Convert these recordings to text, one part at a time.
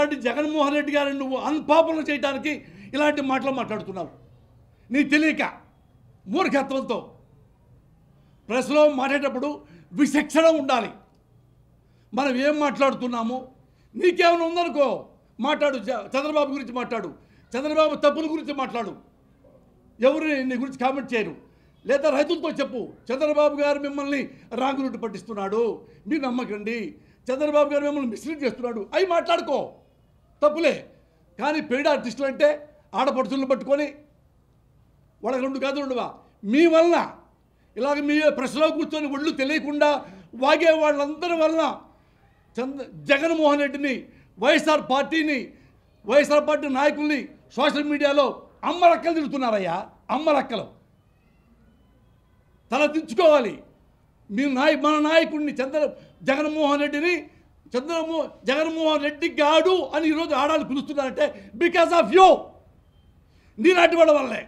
అలాంటి జగన్మోహన్ రెడ్డి గారిని నువ్వు అన్పాపులర్ చేయడానికి ఇలాంటి మాటలు మాట్లాడుతున్నావు. నీ తెలియక మూర్ఖత్వంతో ప్రెస్లో మాట్లాడేటప్పుడు విచక్షణ ఉండాలి. మనం ఏం మాట్లాడుతున్నాము, నీకేమైనా ఉందనుకో మాట్లాడు. చంద్రబాబు గురించి మాట్లాడు, చంద్రబాబు తప్పుల గురించి మాట్లాడు. ఎవరు నీ గురించి కామెంట్ చేయరు. లేదా రైతులతో చెప్పు, చంద్రబాబు గారు మిమ్మల్ని రాంగ్ రూట్ పట్టిస్తున్నాడు, మీరు నమ్మకండి, చంద్రబాబు గారు మిమ్మల్ని మిస్లీడ్ చేస్తున్నాడు, అవి మాట్లాడుకో, తప్పులే. కానీ పెయిడ్ ఆర్టిస్టులు అంటే ఆడపడుచులను పట్టుకొని వాళ్ళకి రెండు కాదు రెండువా మీ వలన ఇలాగ మీ ప్రెస్లో కూర్చొని ఒళ్ళు తెలియకుండా వాగే వాళ్ళందరి వలన జగన్మోహన్ రెడ్డిని, వైఎస్ఆర్ పార్టీ నాయకుల్ని సోషల్ మీడియాలో అమ్మలక్కలు తిడుతున్నారయ్యా. అమ్మలక్కలు తల దించుకోవాలి. మన నాయకుడిని జగన్మోహన్ రెడ్డిని జగన్మోహన్ రెడ్డి గాడు అని ఈరోజు ఆడాలు పిలుస్తున్నారంటే బికాస్ ఆఫ్ యూ, నీలాంటి వాళ్ళ వల్లే.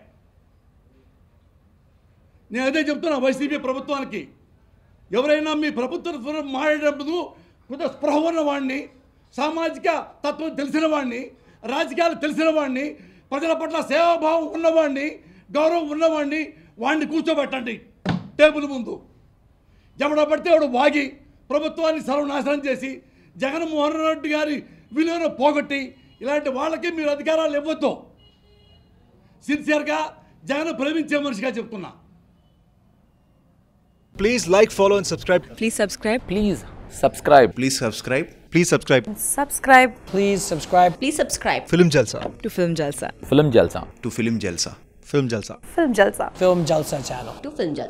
నేను అదే చెప్తున్నా వైసీపీ ప్రభుత్వానికి, ఎవరైనా మీ ప్రభుత్వం మాట్లాడేటప్పుడు కొంచెం స్పృహ ఉన్నవాడిని, సామాజిక తత్వం తెలిసిన వాడిని, రాజకీయాలు తెలిసిన వాడిని, ప్రజల పట్ల సేవాభావం ఉన్నవాడిని, గౌరవం ఉన్నవాడిని వాడిని కూర్చోబెట్టండి టేబుల్ ముందు. ఎవడ పడితే ఎవడు వాగి ప్రభుత్వాన్ని సర్వనాశనం చేసి జగన్మోహన్ రెడ్డి గారి విలువను పోగొట్టి ఇలాంటి వాళ్ళకి మీరు అధికారాలు ఇవ్వద్దు. సిన్సియర్గా జగన్ ప్రేమించే మనిషిగా చెప్తున్నా. Please like, follow and subscribe. Please subscribe. Please subscribe. Please subscribe. Please subscribe. Subscribe Please subscribe. Please subscribe Film Jalsa. to Film Jalsa. Film Jalsa. To Film Jalsa. Film Jalsa. Film Jalsa. Film Jalsa channel. To Film Jalsa.